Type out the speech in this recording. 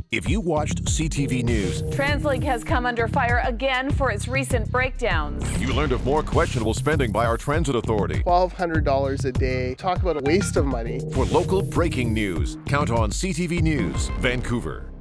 If you watched CTV News, TransLink has come under fire again for its recent breakdowns. you learned of more questionable spending by our transit authority. $1,200 a day. Talk about a waste of money. For local breaking news, count on CTV News, Vancouver.